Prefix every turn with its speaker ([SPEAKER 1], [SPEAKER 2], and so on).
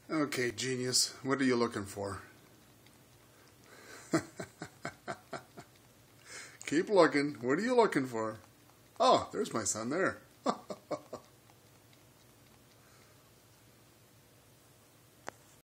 [SPEAKER 1] Okay, genius, what are you looking for? Keep looking. What are you looking for? Oh, there's my son there.